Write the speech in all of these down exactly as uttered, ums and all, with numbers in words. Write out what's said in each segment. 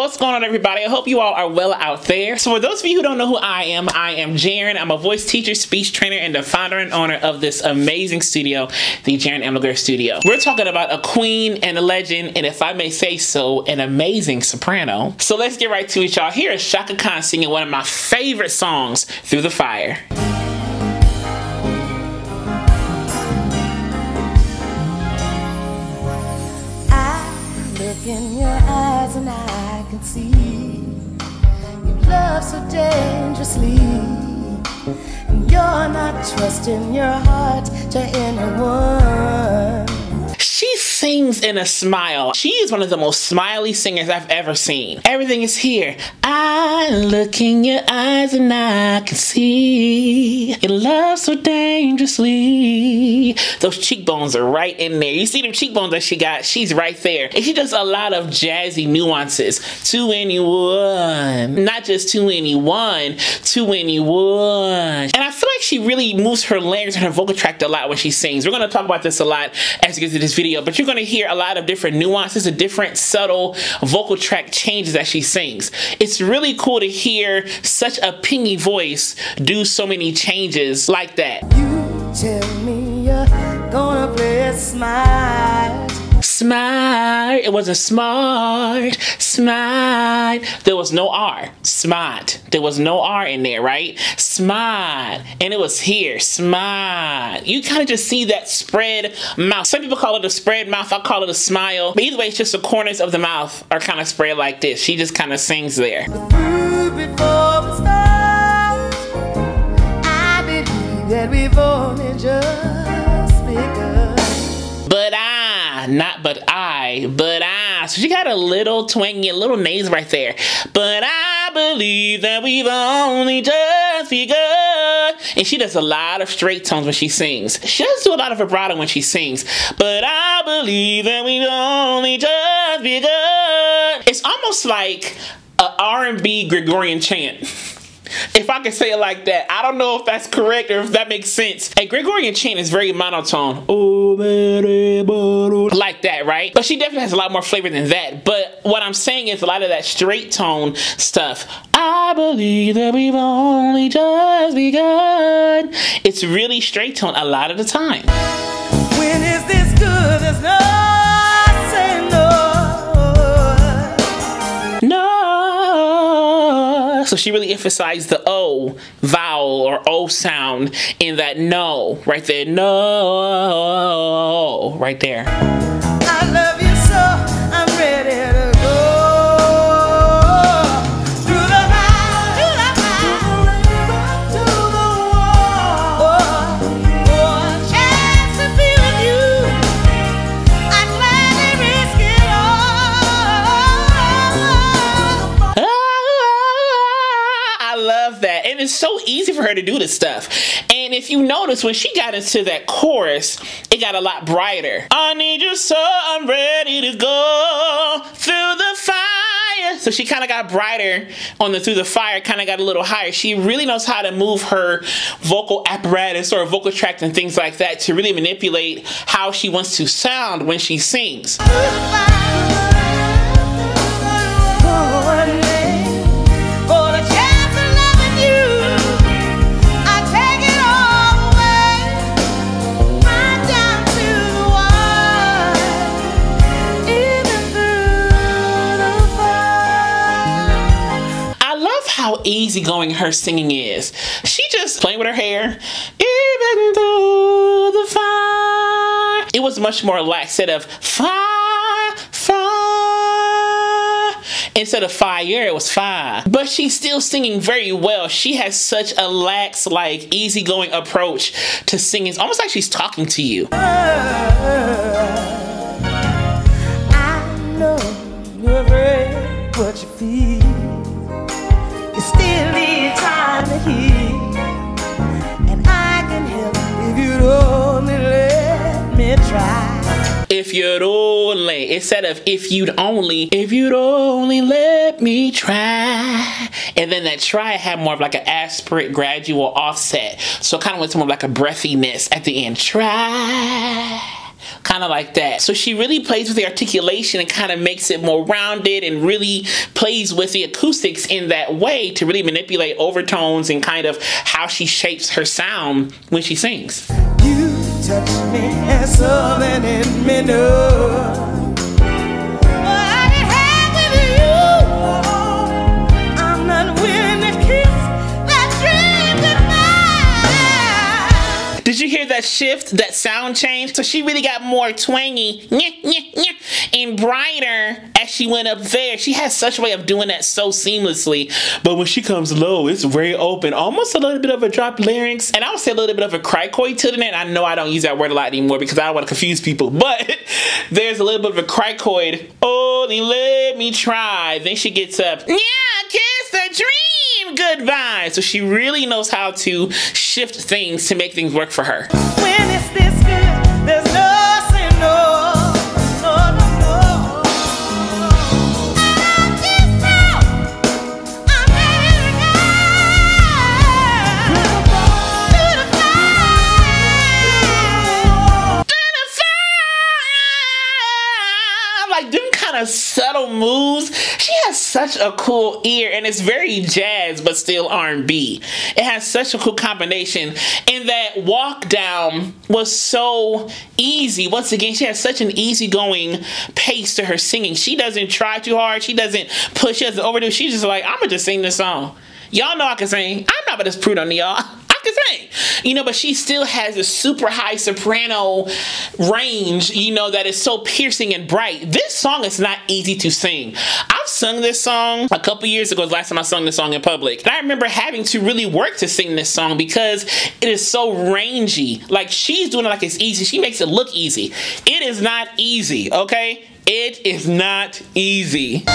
What's going on, everybody? I hope you all are well out there. So for those of you who don't know who I am, I am Jaren. I'm a voice teacher, speech trainer, and the founder and owner of this amazing studio, the Jaren Emlegare Studio. We're talking about a queen and a legend, and if I may say so, an amazing soprano. So let's get right to it, y'all. Here is Chaka Khan singing one of my favorite songs, Through the Fire. Look in your eyes and I can see you love so dangerously, and you're not trusting your heart to anyone. She sings in a smile. She is one of the most smiley singers I've ever seen. Everything is here. I look in your eyes and I can see you love so dangerously. Those cheekbones are right in there. You see them cheekbones that she got? She's right there. And she does a lot of jazzy nuances. To anyone. Not just to anyone. To anyone. And I feel like she really moves her larynx and her vocal tract a lot when she sings. We're going to talk about this a lot as we get to this video. But you're going to hear a lot of different nuances and different subtle vocal tract changes as she sings. It's really cool to hear such a pingy voice do so many changes like that. You tell me you're gonna play it smart. Smart. It wasn't smart. Smart. There was no R. Smart. There was no R in there, right? Smart. And it was here. Smart. You kind of just see that spread mouth. Some people call it a spread mouth. I call it a smile. But either way, it's just the corners of the mouth are kind of spread like this. She just kind of sings there. Before we start, I believe that we've only just begun. But I, not but I, but I. So she got a little twangy, a little nasal right there. But I believe that we've only just begun. And she does a lot of straight tones when she sings. She does do a lot of vibrato when she sings. But I believe that we've only just begun. It's almost like an R and B Gregorian chant. If I can say it like that. I don't know if that's correct or if that makes sense. A Gregorian chant is very monotone. Like that, right? But she definitely has a lot more flavor than that. But what I'm saying is a lot of that straight tone stuff. I believe that we've only just begun. It's really straight tone a lot of the time. When is this good? There's no saying no. No. So she really emphasized the O vowel or O sound in that no right there. No, right there. I love you so, I'm ready to go. Through the fire, through the fire, to the wall. For a chance to be with you, I'd gladly risk it all. I love that. And it's so easy for her to do this stuff. And if you notice, when she got into that chorus, it got a lot brighter. I need you so I'm ready to go through the fire. So she kind of got brighter on the through the fire, kind of got a little higher. She really knows how to move her vocal apparatus or vocal tract and things like that to really manipulate how she wants to sound when she sings. Through the fire. How easygoing her singing is. She just playing with her hair. Even through the fire. It was much more lax. Instead of fire, fire. Instead of fire, it was fire. But she's still singing very well. She has such a lax, like, easygoing approach to singing. It's almost like she's talking to you. I know you're afraid what you feel. You still need time to heal, and I can help if you'd only let me try. If you'd only, instead of if you'd only, if you'd only let me try. And then that try had more of like an aspirate gradual offset. So it kind of went to more like a breathiness at the end. Try. kind of like that. So she really plays with the articulation and kind of makes it more rounded and really plays with the acoustics in that way to really manipulate overtones and kind of how she shapes her sound when she sings. You touch me and something in me know. Did you hear that shift, that sound change? So she really got more twangy nyeh, nyeh, nyeh, and brighter as she went up there. She has such a way of doing that so seamlessly. But when she comes low, it's very open, almost a little bit of a drop larynx. And I would say a little bit of a cricoid to it. I know I don't use that word a lot anymore because I don't want to confuse people. But there's a little bit of a cricoid. Oh, then let me try. Then she gets up. Yeah, kiss the dream goodbye. So she really knows how to shift things to make things work for her. When it's this good, there's no say no, no, no, no. I just know I'm ready to go to the fire, to the fire. Like them kind of subtle moves. She has such a cool ear, and it's very jazz but still R and B. It has such a cool combination, and that walk down was so easy. Once again, she has such an easygoing pace to her singing. She doesn't try too hard. She doesn't push, she doesn't overdo. She's just like, I'm gonna just sing this song. Y'all know I can sing. I'm not gonna just prude on y'all. I can sing, you know, but she still has a super high soprano range, you know, that is so piercing and bright. This song is not easy to sing. I've sung this song a couple years ago, the last time I sung this song in public. And I remember having to really work to sing this song because it is so rangy. Like, she's doing it like it's easy. She makes it look easy. It is not easy, okay? It is not easy.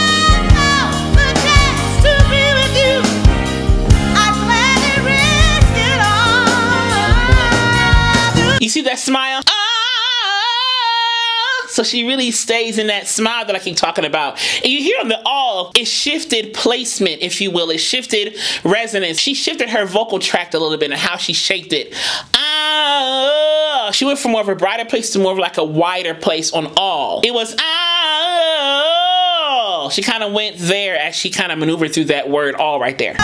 You see that smile? Ah! So she really stays in that smile that I keep talking about. And you hear on the all, it shifted placement, if you will. It shifted resonance. She shifted her vocal tract a little bit and how she shaped it. Ah! She went from more of a brighter place to more of like a wider place on all. It was ah! She kind of went there as she kind of maneuvered through that word all right there.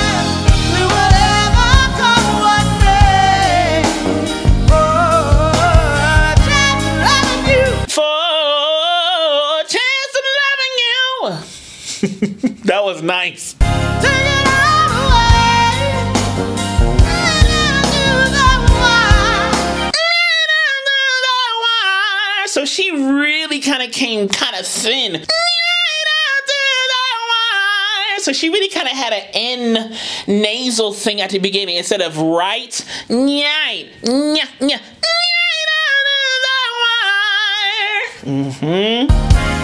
That was nice. So she really kind of came kind of thin. So she really kind of had an N nasal thing at the beginning instead of right. Mm-hmm.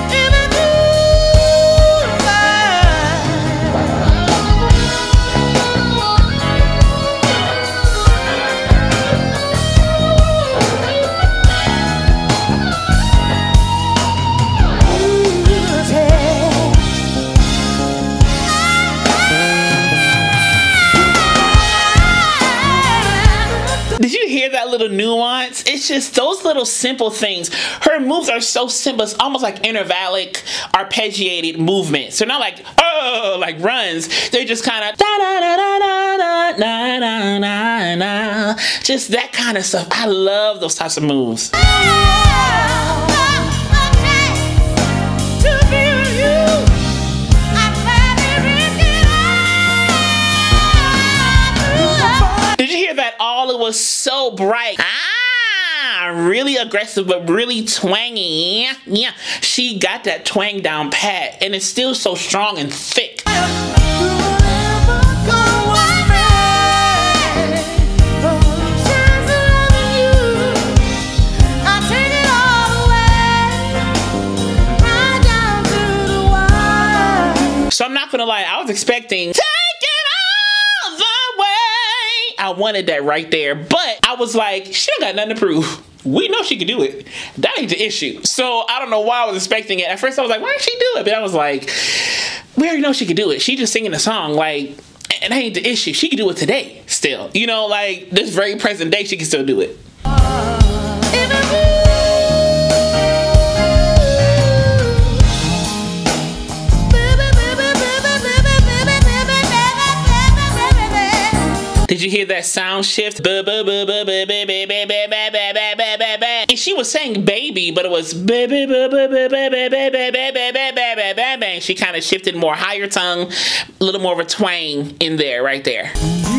Did you hear that little nuance? It's just those little simple things. Her moves are so simple. It's almost like intervallic, arpeggiated movements. They're not like, oh, like runs. They're just kind of da da da da da da da da da. Just that kind of stuff. I love those types of moves. Did you hear that all? It was so bright. Ah, really aggressive, but really twangy. Yeah, she got that twang down pat, and it's still so strong and thick. So I'm not gonna lie, I was expecting take it all the way. I wanted that right there, but I was like, she don't got nothing to prove. We know she can do it. That ain't the issue. So I don't know why I was expecting it. At first I was like, why didn't she do it? But I was like, we already know she can do it. She just singing the song, like, and that ain't the issue. She can do it today still. You know, like this very present day, she can still do it. did that sound shift. And she was saying baby, but it was baby, she kind of shifted more higher tongue, a little more of a twang in there, right there.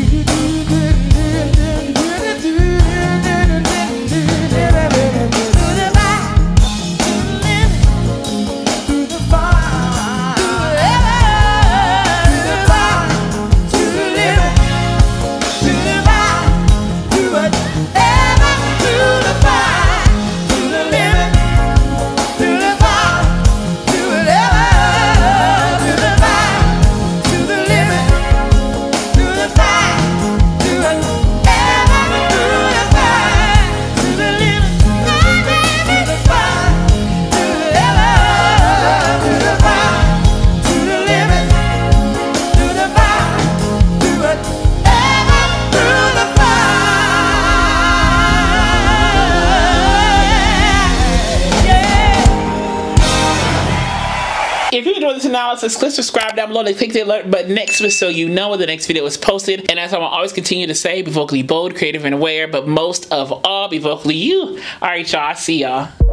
If you enjoyed this analysis, click subscribe down below and click the alert button next to it so you know when the next video is posted. And as I will always continue to say, be vocally bold, creative, and aware, but most of all, be vocally you. All right, y'all. I see y'all.